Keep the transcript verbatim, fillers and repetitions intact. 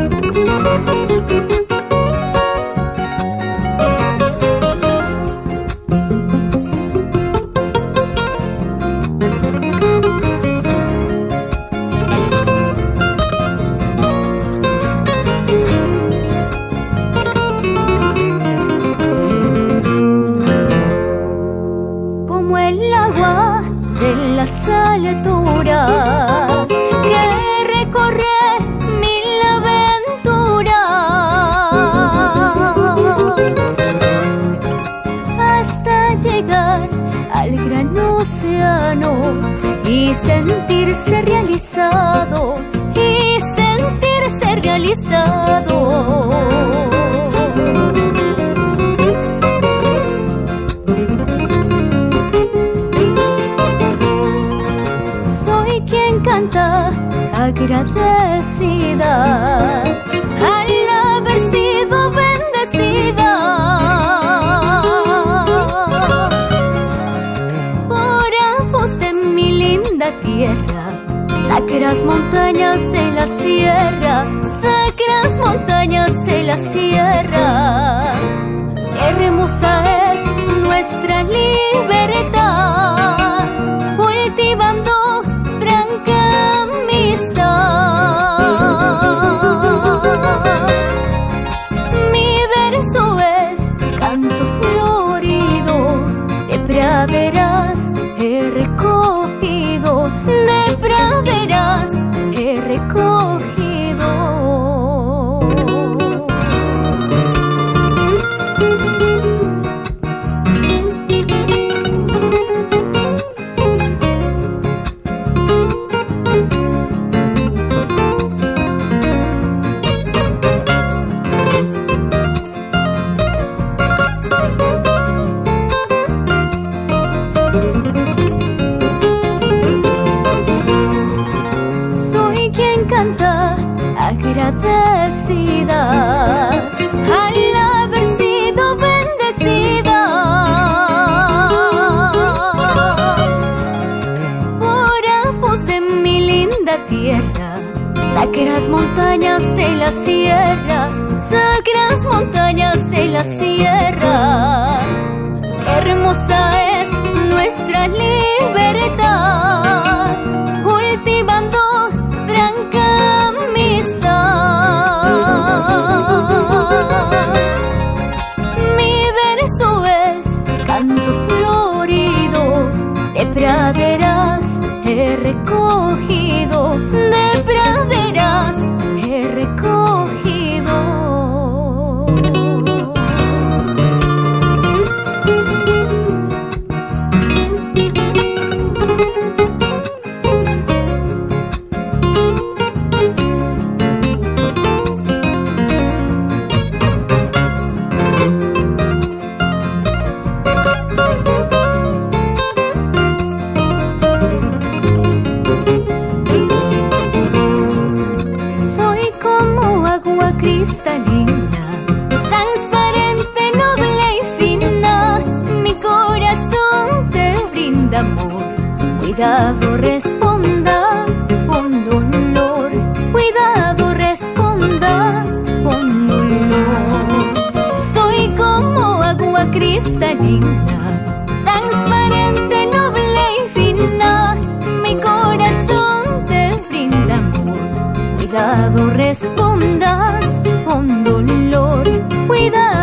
Las alturas que recorre mil aventuras hasta llegar al gran océano y sentirse realizado, y sentirse realizado. Canta agradecida al haber sido bendecida por ambos de mi linda tierra, sacras montañas de la sierra, sacras montañas de la sierra. Hermosa es nuestra libertad, cultivando franca amistad. Mi verso es canto florido, de praderas he recogido, de praderas he recogido. Agradecida al haber sido bendecida por ambos de mi linda tierra, sacras montañas de la sierra, sacras montañas de la sierra. Hermosa es nuestra libertad, cultivando franca amistad. Mi verso es canto florido, de praderas he recogido, de praderas he recogido. Cristalina, transparente, noble y fina, mi corazón te brinda amor. Cuidado respondas con dolor, cuidado respondas con dolor. Soy como agua cristalina, transparente, noble y fina, mi corazón te brinda amor. Cuidado respondas con dolor, cuidado.